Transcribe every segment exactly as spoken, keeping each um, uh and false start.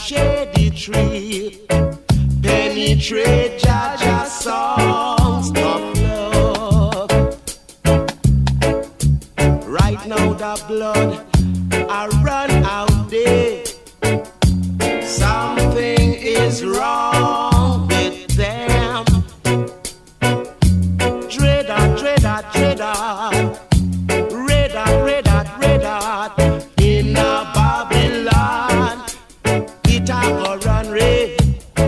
shady tree, penetrate Jaja songs of love. Right now the blood I run out there. Something is wrong with them. Dreaded, dreaded, dreaded. Red hot, red hot, red hot. In a Babylon, it a go run red.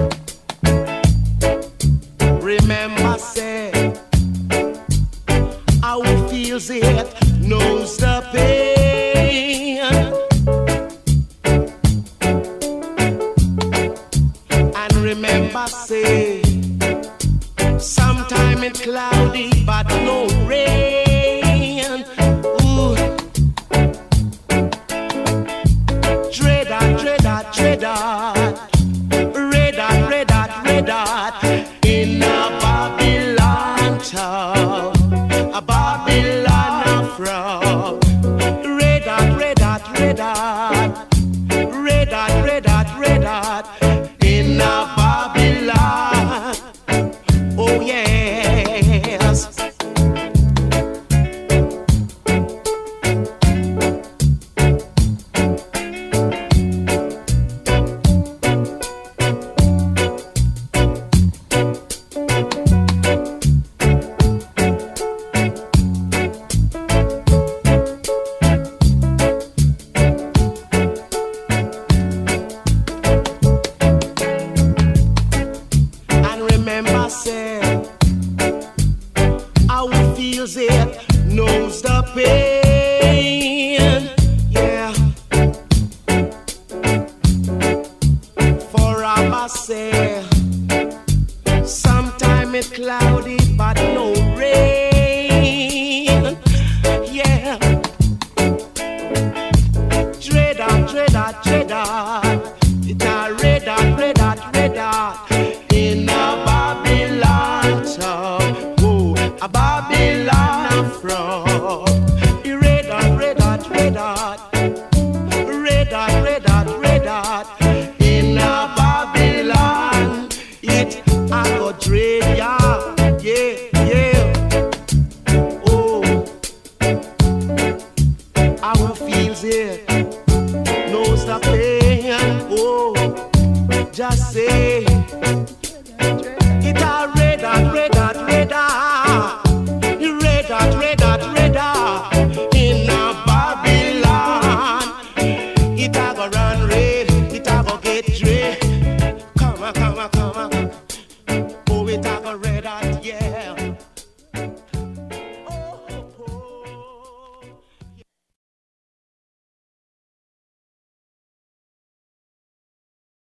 Remember say, how it feels it knows the pain. And remember say, sometime it's cloudy but no rain. Ooh. Dreaded, dreaded, dreaded. Red hot, red hot, red hot. In a Babylon town, a Babylon from. Red hot, red hot, red hot. Red hot, red hot, red hot. In a Babylon. Oh yes. Remember, say, how it feels it knows the pain. Yeah. For Abba say, sometime it's cloudy but no rain. Yeah. Dreaded, dreaded, dreaded. It's a red hot, red hot, red hot. In a Babylon town, oh, a Babylon from. Red hot, red hot, red hot. Red hot, red hot, red hot. In a Babylon, it a go dread ya, yeah, yeah. Oh, how feels it knows the pain. Oh, just say.